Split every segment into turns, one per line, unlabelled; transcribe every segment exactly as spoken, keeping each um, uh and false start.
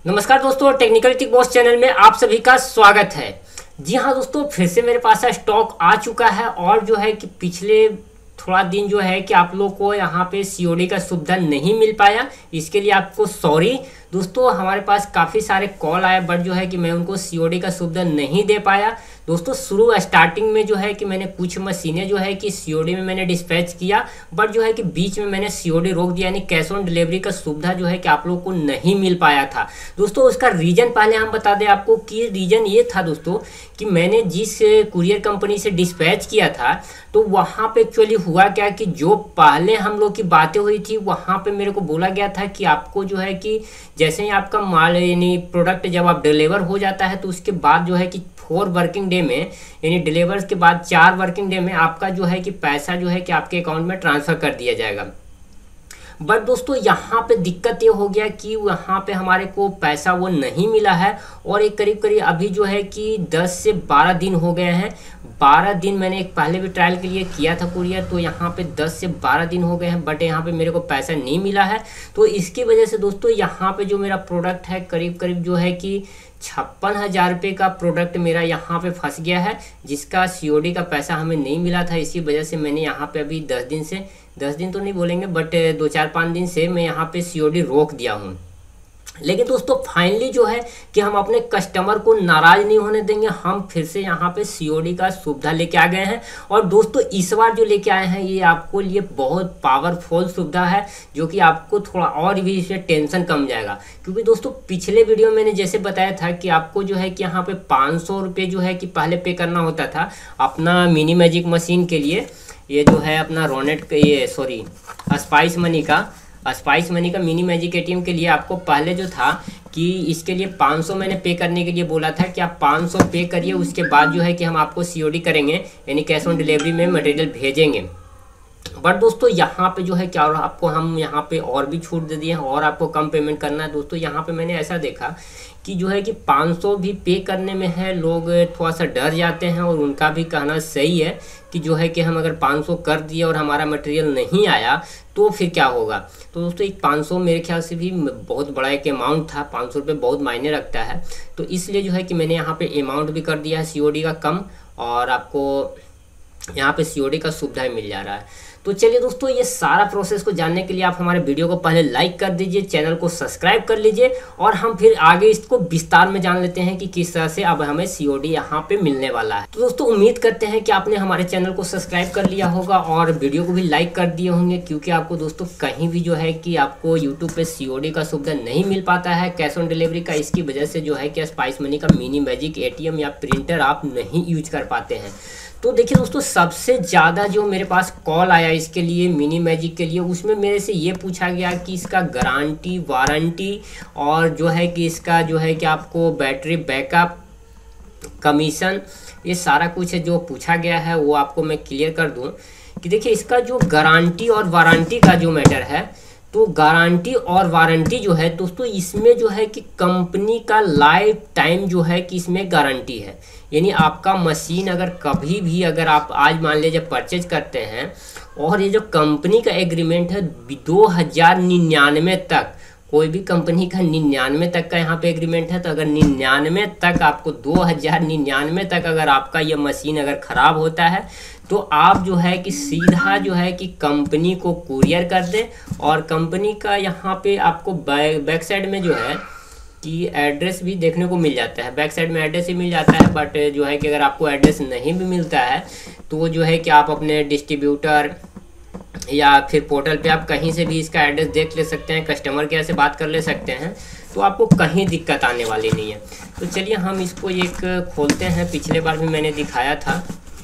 नमस्कार दोस्तों, टेक्निकल टिक boss channel में आप सभी का स्वागत है। जी हाँ दोस्तों, फिर से मेरे पास स्टॉक आ चुका है और जो है कि पिछले थोड़ा दिन जो है कि आप लोग को यहाँ पे सीओडी का सुविधा नहीं मिल पाया, इसके लिए आपको सॉरी दोस्तों। हमारे पास काफ़ी सारे कॉल आए बट जो है कि मैं उनको सीओडी का सुविधा नहीं दे पाया दोस्तों। शुरू स्टार्टिंग में जो है कि मैंने कुछ मशीनें जो है कि सीओडी में मैंने डिस्पैच किया बट जो है कि बीच में मैंने सीओडी रोक दिया, यानी कैश ऑन डिलीवरी का सुविधा जो है कि आप लोग को नहीं मिल पाया था दोस्तों। उसका रीज़न पहले हम बता दें आपको कि रीज़न ये था दोस्तों कि मैंने जिस कुरियर कंपनी से डिस्पैच किया था तो वहाँ पे एक्चुअली हुआ क्या कि जो पहले हम लोग की बातें हुई थी वहाँ पे मेरे को बोला गया था कि आपको जो है कि जैसे ही आपका माल यानी प्रोडक्ट जब आप डिलीवर हो जाता है तो उसके बाद जो है कि फोर वर्किंग डे में यानी डिलीवर के बाद चार वर्किंग डे में आपका जो है कि पैसा जो है कि आपके अकाउंट में ट्रांसफ़र कर दिया जाएगा। बट दोस्तों यहाँ पे दिक्कत ये हो गया कि वहाँ पे हमारे को पैसा वो नहीं मिला है और एक करीब करीब अभी जो है कि दस से बारह दिन हो गए हैं। बारह दिन मैंने एक पहले भी ट्रायल के लिए किया था कुरियर, तो यहाँ पे दस से बारह दिन हो गए हैं बट यहाँ पे मेरे को पैसा नहीं मिला है। तो इसकी वजह से दोस्तों यहाँ पे जो मेरा प्रोडक्ट है करीब करीब जो है कि छप्पन हज़ार रुपये का प्रोडक्ट मेरा यहाँ पे फंस गया है, जिसका सीओडी का पैसा हमें नहीं मिला था। इसी वजह से मैंने यहाँ पे अभी दस दिन से दस दिन तो नहीं बोलेंगे बट दो चार पाँच दिन से मैं यहाँ पे सीओडी रोक दिया हूँ। लेकिन दोस्तों फाइनली जो है कि हम अपने कस्टमर को नाराज़ नहीं होने देंगे, हम फिर से यहाँ पे सीओडी का सुविधा लेके आ गए हैं। और दोस्तों इस बार जो लेके आए हैं ये आपको लिए बहुत पावरफुल सुविधा है जो कि आपको थोड़ा और भी इससे टेंशन कम जाएगा। क्योंकि दोस्तों पिछले वीडियो में मैंने जैसे बताया था कि आपको जो है कि यहाँ पे पाँच सौ रुपये जो है कि पहले पे करना होता था अपना मिनी मैजिक मशीन के लिए, ये जो है अपना रोनेट का ये सॉरी स्पाइस मनी का स्पाइस मनी का मिनी मैजिक एटीएम के लिए आपको पहले जो था कि इसके लिए पाँच सौ मैंने पे करने के लिए बोला था कि आप पाँच सौ पे करिए, उसके बाद जो है कि हम आपको सीओडी करेंगे यानी कैश ऑन डिलीवरी में मटेरियल भेजेंगे। बट दोस्तों यहाँ पे जो है क्या आपको हम यहाँ पे और भी छूट दे दिए हैं और आपको कम पेमेंट करना है। दोस्तों यहाँ पे मैंने ऐसा देखा कि जो है कि पाँच सौ भी पे करने में है लोग थोड़ा सा डर जाते हैं और उनका भी कहना सही है कि जो है कि हम अगर पाँच सौ कर दिए और हमारा मटेरियल नहीं आया तो फिर क्या होगा। तो दोस्तों एक पाँच सौ मेरे ख्याल से भी बहुत बड़ा एक अमाउंट था, पाँच सौ रुपये बहुत मायने रखता है। तो इसलिए जो है कि मैंने यहाँ पे अमाउंट भी कर दिया है सीओडी का कम और आपको यहाँ पे सीओडी का सुविधा मिल जा रहा है। तो चलिए दोस्तों ये सारा प्रोसेस को जानने के लिए आप हमारे वीडियो को पहले लाइक कर दीजिए, चैनल को सब्सक्राइब कर लीजिए और हम फिर आगे इसको विस्तार में जान लेते हैं कि किस तरह से अब हमें सीओडी यहाँ पे मिलने वाला है। तो दोस्तों उम्मीद करते हैं कि आपने हमारे चैनल को सब्सक्राइब कर लिया होगा और वीडियो को भी लाइक कर दिए होंगे, क्योंकि आपको दोस्तों कहीं भी जो है कि आपको यूट्यूब पे सीओडी का सुविधा नहीं मिल पाता है कैश ऑन डिलीवरी का। इसकी वजह से जो है कि स्पाइस मनी का मिनी मैजिक एटीएम या प्रिंटर आप नहीं यूज कर पाते हैं। तो देखिए दोस्तों सबसे ज़्यादा जो मेरे पास कॉल आया इसके लिए मिनी मैजिक के लिए, उसमें मेरे से ये पूछा गया कि इसका गारंटी वारंटी और जो है कि इसका जो है कि आपको बैटरी बैकअप कमीशन ये सारा कुछ है जो पूछा गया है वो आपको मैं क्लियर कर दूं कि देखिए इसका जो गारंटी और वारंटी का जो मैटर है, तो गारंटी और वारंटी जो है दोस्तों इसमें जो है कि कंपनी का लाइफ टाइम जो है कि इसमें गारंटी है। यानी आपका मशीन अगर कभी भी अगर आप आज मान लीजिए परचेज करते हैं और ये जो कंपनी का एग्रीमेंट है दो हज़ार निन्यानवे तक, कोई भी कंपनी का निन्यानवे तक का यहाँ पे एग्रीमेंट है, तो अगर निन्यानवे तक आपको दो हज़ार निन्यानवे तक अगर आपका ये मशीन अगर ख़राब होता है तो आप जो है कि सीधा जो है कि कंपनी को कुरियर कर दें और कंपनी का यहाँ पे आपको बैक बैक साइड में जो है कि एड्रेस भी देखने को मिल जाता है, बैक साइड में एड्रेस ही मिल जाता है। बट जो है कि अगर आपको एड्रेस नहीं भी मिलता है तो जो है कि आप अपने डिस्ट्रीब्यूटर या फिर पोर्टल पे आप कहीं से भी इसका एड्रेस देख ले सकते हैं, कस्टमर केयर से बात कर ले सकते हैं, तो आपको कहीं दिक्कत आने वाली नहीं है। तो चलिए हम इसको एक खोलते हैं, पिछले बार भी मैंने दिखाया था।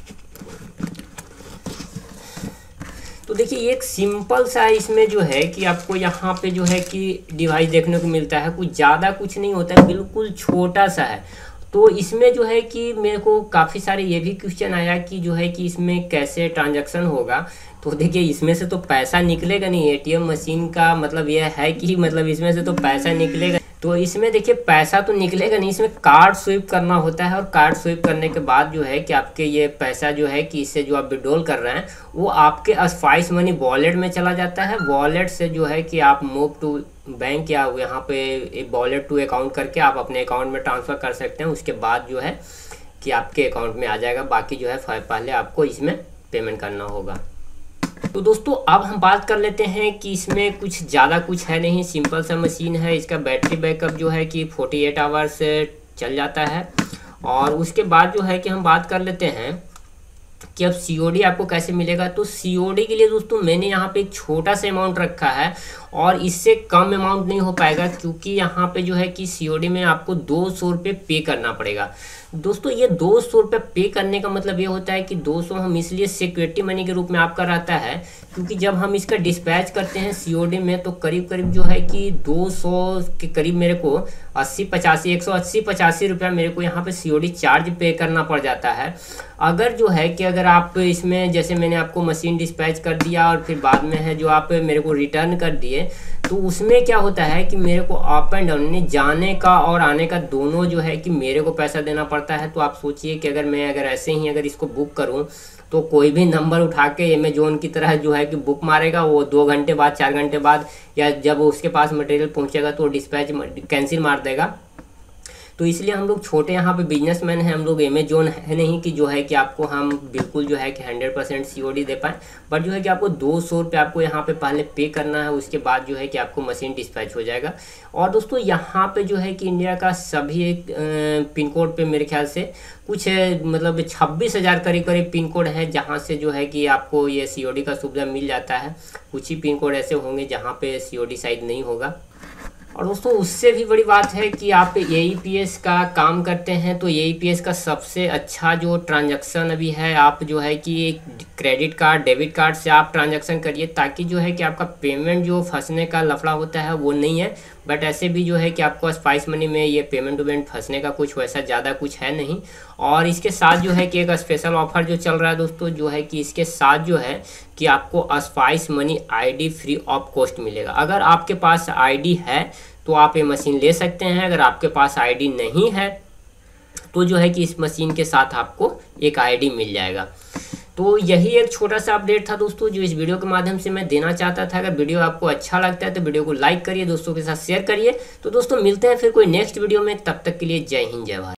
तो देखिए एक सिंपल सा इसमें जो है कि आपको यहाँ पे जो है कि डिवाइस देखने को मिलता है, कुछ ज़्यादा कुछ नहीं होता है, बिल्कुल छोटा सा है। तो इसमें जो है कि मेरे को काफ़ी सारे ये भी क्वेश्चन आया कि जो है कि इसमें कैसे ट्रांजैक्शन होगा। तो देखिए इसमें से तो पैसा निकलेगा नहीं, एटीएम मशीन का मतलब यह है कि मतलब इसमें से तो पैसा निकलेगा, तो इसमें देखिए पैसा तो निकलेगा नहीं, इसमें कार्ड स्विप करना होता है और कार्ड स्विप करने के बाद जो है कि आपके ये पैसा जो है कि इससे जो आप विड्रॉल कर रहे हैं वो आपके स्पाइस मनी वॉलेट में चला जाता है। वॉलेट से जो है कि आप मूव टू बैंक या यहाँ पे एक वॉलेट टू अकाउंट करके आप अपने अकाउंट में ट्रांसफ़र कर सकते हैं। उसके बाद जो है कि आपके अकाउंट में आ जाएगा, बाकी जो है पहले आपको इसमें पेमेंट करना होगा। तो दोस्तों अब हम बात कर लेते हैं कि इसमें कुछ ज़्यादा कुछ है नहीं, सिंपल सा मशीन है। इसका बैटरी बैकअप जो है कि अड़तालीस आवर्स चल जाता है। और उसके बाद जो है कि हम बात कर लेते हैं कि अब सी ओ डी आपको कैसे मिलेगा। तो सी ओ डी के लिए दोस्तों मैंने यहाँ पे एक छोटा सा अमाउंट रखा है और इससे कम अमाउंट नहीं हो पाएगा, क्योंकि यहाँ पे जो है कि सी ओ डी में आपको दो सौ रुपये पे करना पड़ेगा। दोस्तों ये दो सौ रुपये पे करने का मतलब ये होता है कि दो सौ हम इसलिए सिक्योरिटी मनी के रूप में आपका रहता है, क्योंकि जब हम इसका डिस्पैच करते हैं सी ओ डी में तो करीब करीब जो है कि दो सौ के करीब मेरे को अस्सी पचासी एक सौ अस्सी पचासी रुपया मेरे को यहाँ पे सी ओ डी चार्ज पे करना पड़ जाता है। अगर जो है कि अगर आप इसमें जैसे मैंने आपको मशीन डिस्पैच कर दिया और फिर बाद में है जो आप मेरे को रिटर्न कर दिए, तो उसमें क्या होता है कि मेरे को अप एंड डाउन जाने का और आने का दोनों जो है कि मेरे को पैसा देना पड़ता है। तो आप सोचिए कि अगर मैं अगर ऐसे ही अगर इसको बुक करूं तो कोई भी नंबर उठा के अमेजोन की तरह जो है कि बुक मारेगा, वो दो घंटे बाद चार घंटे बाद या जब उसके पास मटेरियल पहुंचेगा तो डिस्पैच कैंसिल मार देगा। तो इसलिए हम लोग छोटे यहाँ पे बिजनेसमैन हैं, हम लोग अमेजोन है नहीं कि जो है कि आपको हम बिल्कुल जो है कि hundred percent C O D दे पाएँ। बट जो है कि आपको दो सौ रुपये आपको यहाँ पे पहले पे करना है, उसके बाद जो है कि आपको मशीन डिस्पैच हो जाएगा। और दोस्तों यहाँ पे जो है कि इंडिया का सभी एक पिन कोड पे मेरे ख्याल से कुछ मतलब छब्बीस हज़ार करीब करीब पिन कोड है जहाँ से जो है कि आपको ये सी ओ डी का सुविधा मिल जाता है। कुछ ही पिन कोड ऐसे होंगे जहाँ पे सी ओ डी शायद नहीं होगा। और दोस्तों उससे भी बड़ी बात है कि आप ए ई पी एस का काम करते हैं तो ए ई पी एस का सबसे अच्छा जो ट्रांजैक्शन अभी है, आप जो है कि क्रेडिट कार्ड डेबिट कार्ड से आप ट्रांजैक्शन करिए, ताकि जो है कि आपका पेमेंट जो फंसने का लफड़ा होता है वो नहीं है। बट ऐसे भी जो है कि आपको स्पाइस मनी में ये पेमेंट वेमेंट फंसने का कुछ वैसा ज़्यादा कुछ है नहीं। और इसके साथ जो है कि एक स्पेशल ऑफर जो चल रहा है दोस्तों, जो है कि इसके साथ जो है कि आपको Spice Money I D free of cost मिलेगा। अगर आपके पास आई डी है तो आप ये मशीन ले सकते हैं, अगर आपके पास आई डी नहीं है तो जो है कि इस मशीन के साथ आपको एक आई डी मिल जाएगा। तो यही एक छोटा सा अपडेट था दोस्तों जो इस वीडियो के माध्यम से मैं देना चाहता था। अगर वीडियो आपको अच्छा लगता है तो वीडियो को लाइक करिए, दोस्तों के साथ शेयर करिए। तो दोस्तों मिलते हैं फिर कोई नेक्स्ट वीडियो में, तब तक के लिए जय हिंद जय भारत।